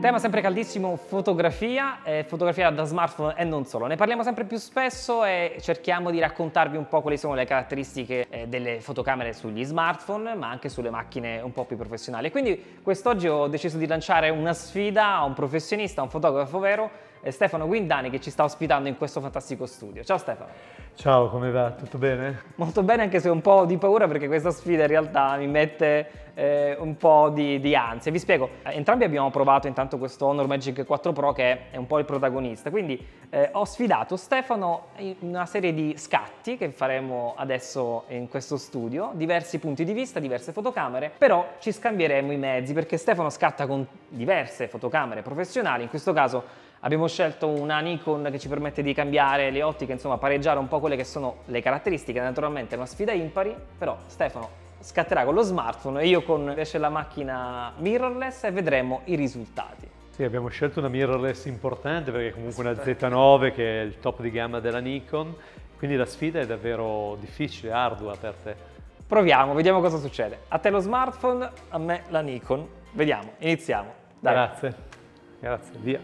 Tema sempre caldissimo, fotografia, fotografia da smartphone e non solo. Ne parliamo sempre più spesso e cerchiamo di raccontarvi un po' quali sono le caratteristiche delle fotocamere sugli smartphone, ma anche sulle macchine un po' più professionali. Quindi quest'oggi ho deciso di lanciare una sfida a un professionista, a un fotografo vero, Stefano Guindani, che ci sta ospitando in questo fantastico studio. Ciao Stefano. Ciao, come va? Tutto bene? Molto bene, anche se ho un po' di paura perché questa sfida in realtà mi mette un po' di ansia. Vi spiego, entrambi abbiamo provato intanto questo Honor Magic 4 Pro che è un po' il protagonista, quindi ho sfidato Stefano in una serie di scatti che faremo adesso in questo studio, diversi punti di vista, diverse fotocamere, però ci scambieremo i mezzi perché Stefano scatta con diverse fotocamere professionali, in questo caso abbiamo scelto una Nikon che ci permette di cambiare le ottiche, insomma pareggiare un po' quelle che sono le caratteristiche. Naturalmente è una sfida impari, però Stefano scatterà con lo smartphone e io con invece la macchina mirrorless e vedremo i risultati. Sì, abbiamo scelto una mirrorless importante perché comunque una Z9 che è il top di gamma della Nikon, quindi la sfida è davvero difficile, ardua per te. Proviamo, vediamo cosa succede. A te lo smartphone, a me la Nikon. Vediamo, iniziamo. Dai. Grazie, grazie, via.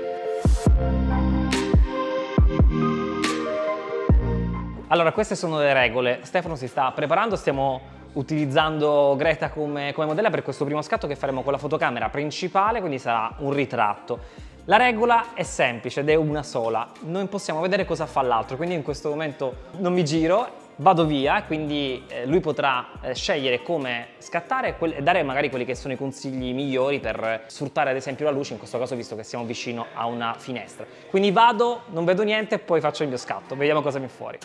Allora, queste sono le regole. Stefano si sta preparando, stiamo utilizzando Greta come modella per questo primo scatto che faremo con la fotocamera principale, quindi sarà un ritratto. La regola è semplice ed è una sola, non possiamo vedere cosa fa l'altro, quindi in questo momento non mi giro, vado via, quindi lui potrà scegliere come scattare e dare magari quelli che sono i consigli migliori per sfruttare ad esempio la luce, in questo caso visto che siamo vicino a una finestra. Quindi vado, non vedo niente e poi faccio il mio scatto, vediamo cosa mi fuori.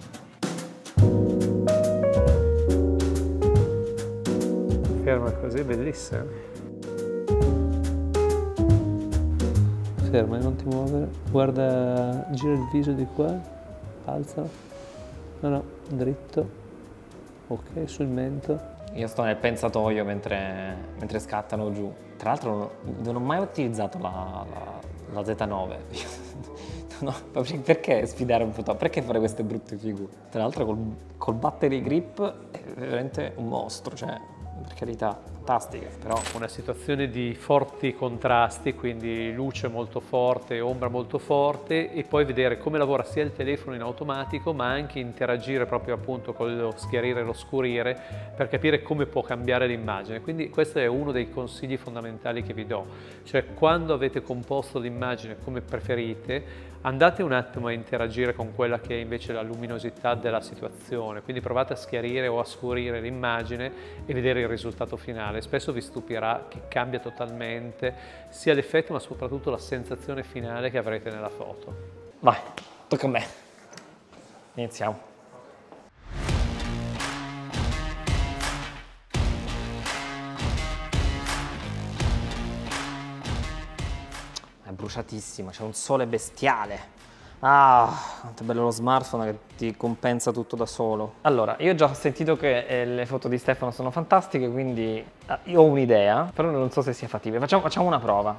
Ferma così, bellissima. Ferma, non ti muovere. Guarda, gira il viso di qua, alzalo. No, dritto. Ok, sul mento. Io sto nel pensatoio mentre scattano giù. Tra l'altro non ho mai utilizzato la Z9. No, perché sfidare un fotografo? Perché fare queste brutte figure? Tra l'altro col battery grip è veramente un mostro, cioè, per carità, fantastica, però... Una situazione di forti contrasti, quindi luce molto forte, ombra molto forte, e poi vedere come lavora sia il telefono in automatico, ma anche interagire proprio appunto con lo schiarire e lo scurire per capire come può cambiare l'immagine. Quindi questo è uno dei consigli fondamentali che vi do, cioè quando avete composto l'immagine come preferite, andate un attimo a interagire con quella che è invece la luminosità della situazione, quindi provate a schiarire o a scurire l'immagine e vedere il risultato finale. Spesso vi stupirà che cambia totalmente sia l'effetto ma soprattutto la sensazione finale che avrete nella foto. Vai, tocca a me. Iniziamo. È bruciatissima, c'è un sole bestiale. Ah, quanto è bello lo smartphone che ti compensa tutto da solo. Allora, io già ho sentito che le foto di Stefano sono fantastiche, quindi io ho un'idea, però non so se sia fattibile. Facciamo una prova.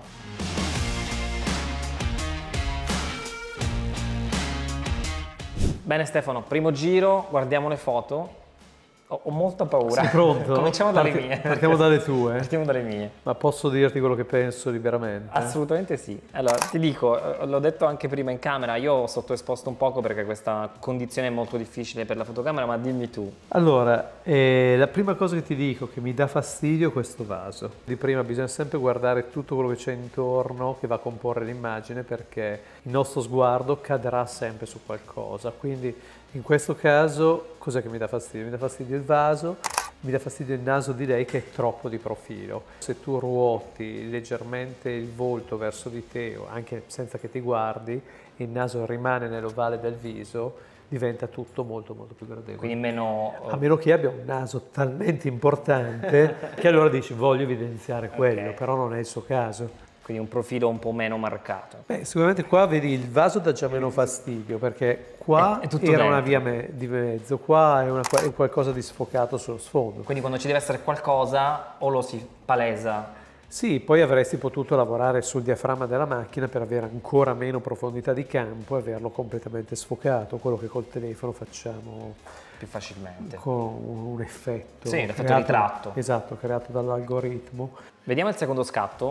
Bene Stefano, primo giro, guardiamo le foto. Ho molta paura. Sei pronto? Cominciamo dalle mie. Partiamo dalle tue? Partiamo dalle mie. Ma posso dirti quello che penso liberamente? Assolutamente sì. Allora, ti dico, l'ho detto anche prima in camera, io ho sottoesposto un poco perché questa condizione è molto difficile per la fotocamera, ma dimmi tu. Allora, la prima cosa che ti dico che mi dà fastidio è questo vaso. Di prima bisogna sempre guardare tutto quello che c'è intorno che va a comporre l'immagine, perché il nostro sguardo cadrà sempre su qualcosa. Quindi in questo caso cos'è che mi dà fastidio? Mi dà fastidio il vaso, mi dà fastidio il naso di lei che è troppo di profilo. Se tu ruoti leggermente il volto verso di te, o anche senza che ti guardi, il naso rimane nell'ovale del viso, diventa tutto molto più gradevole. Quindi meno... A meno che abbia un naso talmente importante che allora dici voglio evidenziare quello, Okay. però non è il suo caso. Quindi un profilo un po' meno marcato. Beh, sicuramente qua vedi il vaso dà già meno fastidio, perché qua È tutto era dentro. una via di mezzo, qua è qualcosa di sfocato sullo sfondo. Quindi quando ci deve essere qualcosa o lo si palesa. Sì, poi avresti potuto lavorare sul diaframma della macchina per avere ancora meno profondità di campo e averlo completamente sfocato, quello che col telefono facciamo più facilmente. con un effetto. Sì, l'effetto ritratto. Esatto, creato dall'algoritmo. Vediamo il secondo scatto.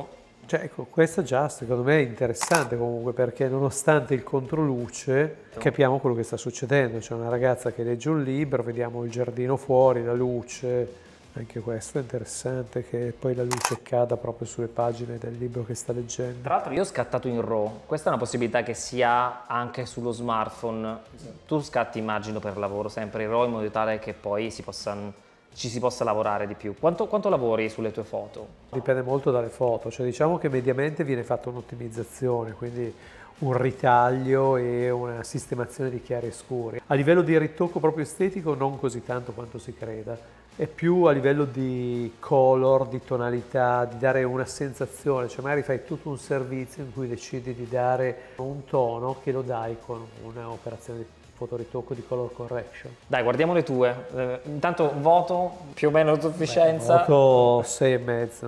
Cioè, ecco, questa già secondo me è interessante comunque, perché nonostante il controluce capiamo quello che sta succedendo. C'è una ragazza che legge un libro, vediamo il giardino fuori, la luce. Anche questo è interessante, che poi la luce cada proprio sulle pagine del libro che sta leggendo. Tra l'altro io ho scattato in RAW, questa è una possibilità che si ha anche sullo smartphone. Tu scatti, immagino, per lavoro sempre in RAW in modo tale che poi ci si possa lavorare di più. Quanto lavori sulle tue foto? Dipende molto dalle foto, cioè diciamo che mediamente viene fatta un'ottimizzazione, quindi un ritaglio e una sistemazione di chiari e scuri. A livello di ritocco proprio estetico non così tanto quanto si creda. È più a livello di color, di tonalità, di dare una sensazione, cioè magari fai tutto un servizio in cui decidi di dare un tono che lo dai con un'operazione di fotoritocco di color correction. Dai, guardiamo le tue. Intanto voto, più o meno a sufficienza. Voto 6,5.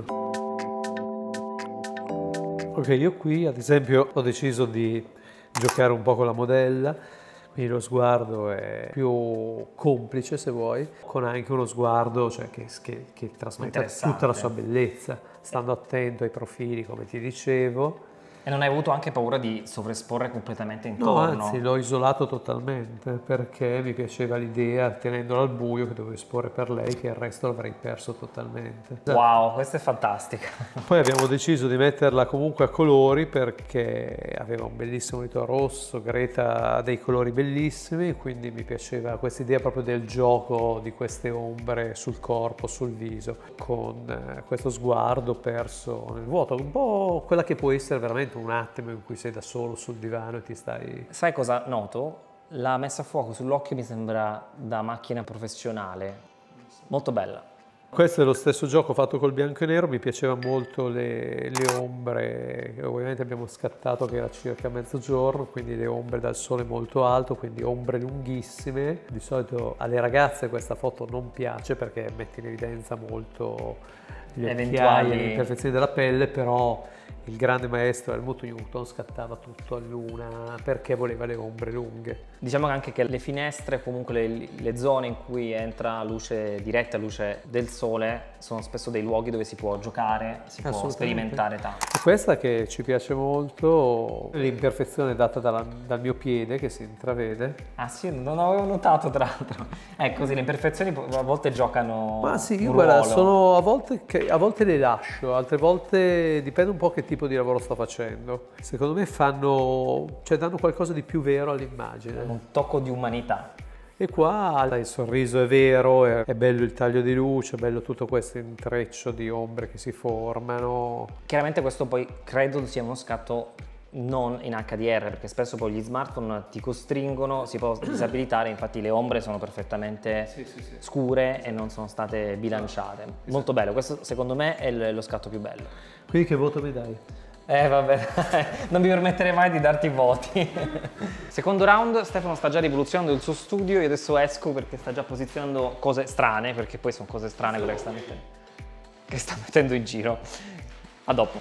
Ok, io qui ad esempio ho deciso di giocare un po' con la modella. Quindi lo sguardo è più complice, se vuoi, con anche uno sguardo, cioè, che trasmette tutta la sua bellezza, stando attento ai profili, come ti dicevo. E non hai avuto anche paura di sovraesporre completamente intorno? No, anzi, l'ho isolato totalmente, perché mi piaceva l'idea, tenendolo al buio, che dovevo esporre per lei, che il resto l'avrei perso totalmente. Wow, questa è fantastica. Poi abbiamo deciso di metterla comunque a colori, perché aveva un bellissimo monitor rosso, Greta ha dei colori bellissimi, quindi mi piaceva questa idea proprio del gioco di queste ombre sul corpo, sul viso, con questo sguardo perso nel vuoto, un po' quella che può essere veramente un attimo in cui sei da solo sul divano e ti stai... Sai cosa noto? La messa a fuoco sull'occhio mi sembra da macchina professionale, molto bella. Questo è lo stesso gioco fatto col bianco e nero, mi piacevano molto le ombre, ovviamente abbiamo scattato che era circa mezzogiorno, quindi le ombre dal sole molto alto, quindi ombre lunghissime. Di solito alle ragazze questa foto non piace perché mette in evidenza molto gli occhiali e le imperfezioni della pelle, però il grande maestro Helmut Newton scattava tutto a luna perché voleva le ombre lunghe. Diciamo anche che le finestre, comunque le zone in cui entra luce diretta, luce del sole, sono spesso dei luoghi dove si può giocare, si può sperimentare tanto. E questa che ci piace molto, l'imperfezione data dal mio piede che si intravede. Ah sì, non avevo notato tra l'altro. Così le imperfezioni a volte giocano. Ma sì, io un guarda, ruolo. sono a volte le lascio, altre volte dipende un po' che tipo di lavoro sto facendo. Secondo me danno qualcosa di più vero all'immagine. Un tocco di umanità. E qua il sorriso è vero, è bello il taglio di luce, è bello tutto questo intreccio di ombre che si formano. Chiaramente questo poi credo sia uno scatto non in HDR, perché spesso poi gli smartphone ti costringono, si può disabilitare, infatti le ombre sono perfettamente scure e non sono state bilanciate. Esatto. Molto bello, questo secondo me è lo scatto più bello. Quindi che voto mi dai? Vabbè, non mi permetterei mai di darti voti. Secondo round, Stefano sta già rivoluzionando il suo studio, io adesso esco perché sta già posizionando cose strane, perché poi sono cose strane quelle che sta mettendo in giro. A dopo.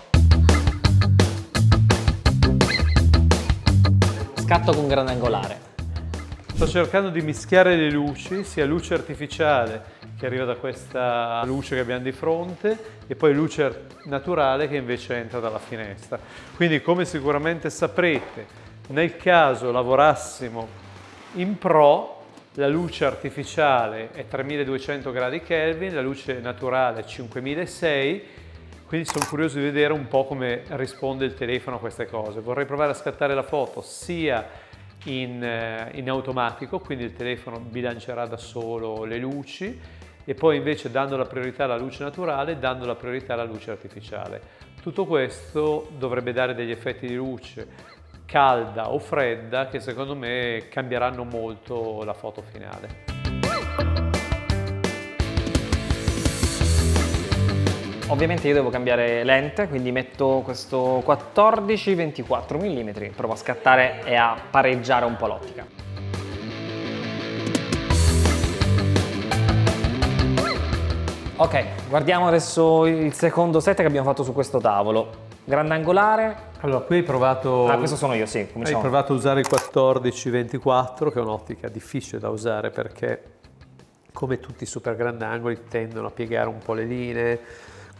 Scatto con grandangolare. Sto cercando di mischiare le luci, sia luce artificiale che arriva da questa luce che abbiamo di fronte e poi luce naturale che invece entra dalla finestra. Quindi, come sicuramente saprete, nel caso lavorassimo in Pro, la luce artificiale è 3200 gradi Kelvin, la luce naturale è 5600, quindi sono curioso di vedere un po' come risponde il telefono a queste cose. Vorrei provare a scattare la foto sia in automatico, quindi il telefono bilancerà da solo le luci, e poi invece dando la priorità alla luce naturale, dando la priorità alla luce artificiale. Tutto questo dovrebbe dare degli effetti di luce calda o fredda che secondo me cambieranno molto la foto finale. Ovviamente io devo cambiare lente, quindi metto questo 14-24 mm, provo a scattare e a pareggiare un po' l'ottica. Ok, guardiamo adesso il secondo set che abbiamo fatto su questo tavolo. Grandangolare. Allora, qui hai provato... Ah, questo sono io, sì. Hai provato a usare il 14-24, che è un'ottica difficile da usare perché, come tutti i super grandangoli, tendono a piegare un po' le linee.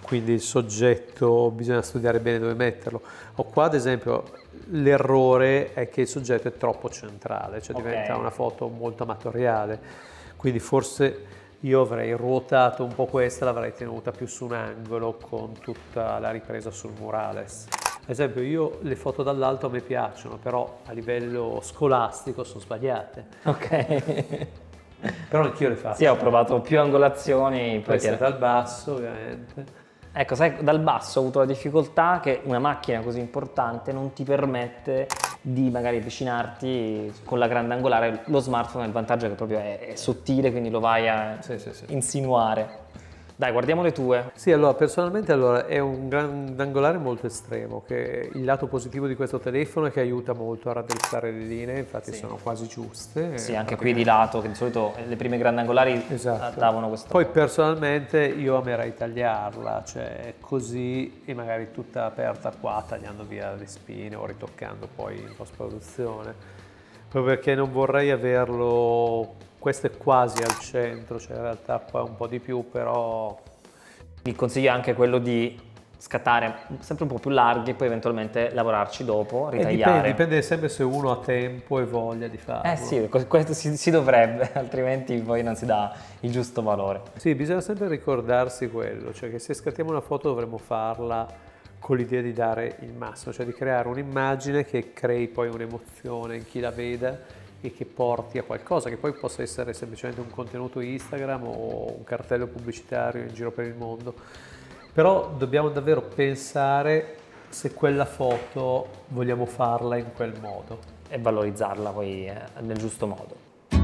quindi il soggetto bisogna studiare bene dove metterlo. O qua ad esempio l'errore è che il soggetto è troppo centrale, cioè diventa una foto molto amatoriale, quindi forse io avrei ruotato un po' questa, l'avrei tenuta più su un angolo con tutta la ripresa sul murales. Ad esempio io le foto dall'alto a me piacciono, però a livello scolastico sono sbagliate. Ok. Però anch'io le faccio. Sì, ho provato più angolazioni. Questa è dal basso ovviamente. Ecco, sai, dal basso ho avuto la difficoltà che una macchina così importante non ti permette di magari avvicinarti con la grande angolare. Lo smartphone ha il vantaggio che proprio è sottile, quindi lo vai a insinuare. Dai, guardiamo le tue. Sì, allora personalmente è un grandangolare molto estremo, che il lato positivo di questo telefono è che aiuta molto a raddrizzare le linee, infatti sono quasi giuste. Sì, anche qui di lato, che di solito le prime grandangolari davano questo. Poi personalmente io amerei tagliarla, cioè così e magari tutta aperta qua, tagliando via le spine o ritoccando poi in post-produzione, proprio perché non vorrei averlo. Questo è quasi al centro, cioè in realtà qua un po' di più, però. Il consiglio è anche quello di scattare sempre un po' più larghi e poi eventualmente lavorarci dopo, ritagliare. Dipende sempre se uno ha tempo e voglia di farlo. Sì, questo si dovrebbe, altrimenti poi non si dà il giusto valore. Sì, bisogna sempre ricordarsi quello, cioè che se scattiamo una foto dovremmo farla con l'idea di dare il massimo, cioè di creare un'immagine che crei poi un'emozione in chi la veda e che porti a qualcosa, che poi possa essere semplicemente un contenuto Instagram o un cartello pubblicitario in giro per il mondo. Però dobbiamo davvero pensare se quella foto vogliamo farla in quel modo. E valorizzarla poi nel giusto modo.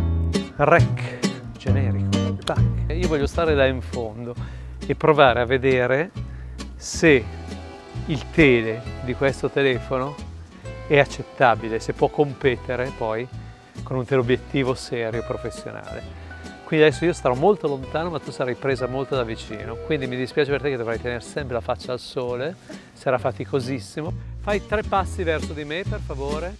Rec, generico, tac. Io voglio stare là in fondo e provare a vedere se il tele di questo telefono è accettabile, se può competere poi con un teleobiettivo serio, professionale. Quindi adesso io starò molto lontano, ma tu sarai presa molto da vicino. Quindi mi dispiace per te che dovrai tenere sempre la faccia al sole, sarà faticosissimo. Fai 3 passi verso di me, per favore.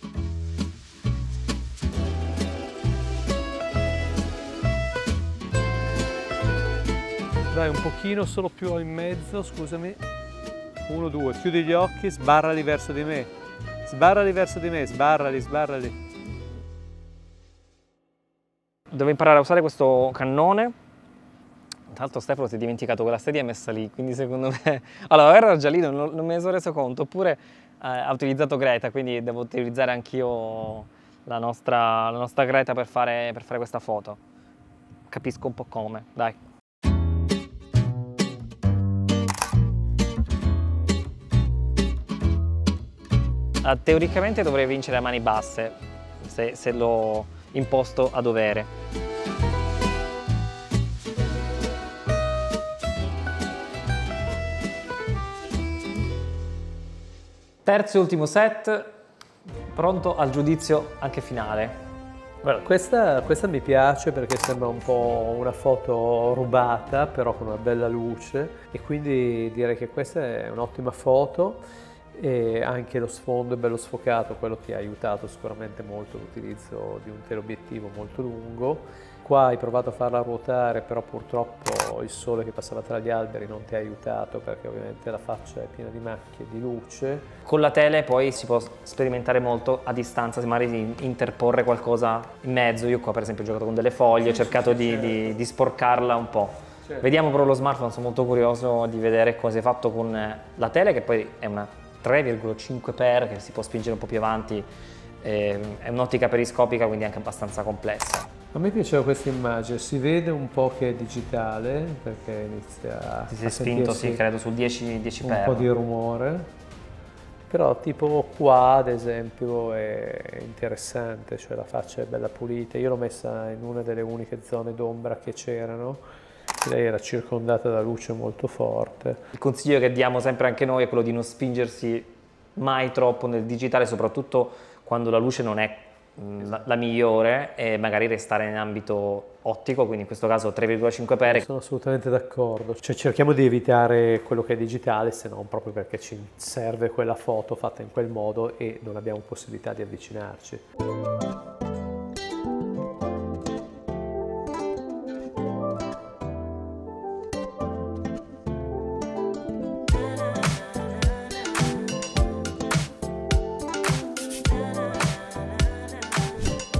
Dai, un pochino solo più in mezzo, scusami. 1, 2, chiudi gli occhi, sbarrali verso di me. Sbarrali verso di me, sbarrali, sbarrali. Devo imparare a usare questo cannone. Tra l'altro Stefano si è dimenticato che la sedia è messa lì, quindi secondo me. Allora, era già lì, non me ne sono reso conto, oppure ha utilizzato Greta, quindi devo utilizzare anch'io la nostra Greta per fare questa foto. Capisco un po' come, dai. Teoricamente dovrei vincere a mani basse, se l'ho imposto a dovere. Terzo e ultimo set, pronto al giudizio anche finale. Guarda, questa mi piace perché sembra un po' una foto rubata, però con una bella luce, e quindi direi che questa è un'ottima foto. E anche lo sfondo è bello sfocato, quello che ha aiutato sicuramente molto l'utilizzo di un teleobiettivo molto lungo. Qua hai provato a farla ruotare, però purtroppo il sole che passava tra gli alberi non ti ha aiutato, perché ovviamente la faccia è piena di macchie di luce. Con la tele poi si può sperimentare molto a distanza, magari di interporre qualcosa in mezzo. Io qua per esempio ho giocato con delle foglie, ho cercato di sporcarla un po'. Certo. Vediamo però lo smartphone, sono molto curioso di vedere cosa è fatto con la tele, che poi è una 3,5x che si può spingere un po' più avanti, è un'ottica periscopica, quindi anche abbastanza complessa. A me piaceva questa immagine, si vede un po' che è digitale perché inizia si è spinto, sì, credo sul 10x. Un po' di rumore, però tipo qua ad esempio è interessante, cioè la faccia è bella pulita. Io l'ho messa in una delle uniche zone d'ombra che c'erano. Lei era circondata da luce molto forte. Il consiglio che diamo sempre anche noi è quello di non spingersi mai troppo nel digitale, soprattutto quando la luce non è la migliore, e magari restare in ambito ottico, quindi in questo caso 3,5x. Sono assolutamente d'accordo, cioè cerchiamo di evitare quello che è digitale, se non proprio perché ci serve quella foto fatta in quel modo e non abbiamo possibilità di avvicinarci.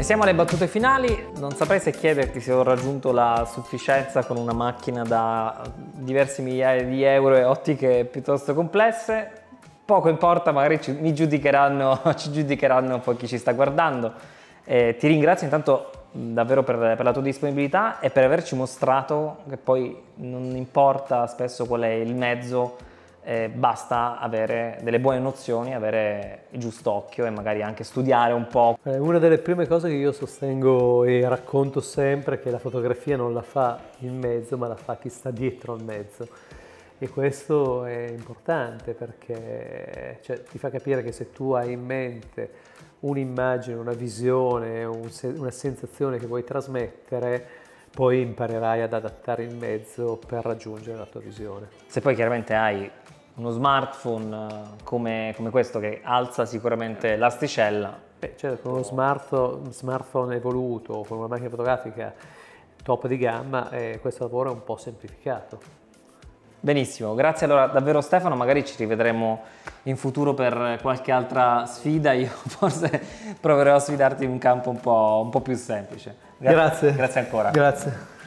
E siamo alle battute finali, non saprei se chiederti se ho raggiunto la sufficienza con una macchina da diversi migliaia di euro e ottiche piuttosto complesse. Poco importa, magari ci giudicheranno poi chi ci sta guardando. Ti ringrazio intanto davvero per la tua disponibilità e per averci mostrato che poi non importa spesso qual è il mezzo, basta avere delle buone nozioni, avere il giusto occhio e magari anche studiare un po'. Una delle prime cose che io sostengo e racconto sempre è che la fotografia non la fa il mezzo, ma la fa chi sta dietro al mezzo. E questo è importante perché ti fa capire che se tu hai in mente un'immagine, una visione, una sensazione che vuoi trasmettere, poi imparerai ad adattare il mezzo per raggiungere la tua visione. Se poi chiaramente hai uno smartphone come questo che alza sicuramente l'asticella. Certo, con uno smartphone evoluto, con una macchina fotografica top di gamma, questo lavoro è un po' semplificato. Benissimo, grazie allora davvero Stefano, magari ci rivedremo in futuro per qualche altra sfida, io forse proverò a sfidarti in un campo un po' più semplice. Grazie. Grazie ancora. Grazie.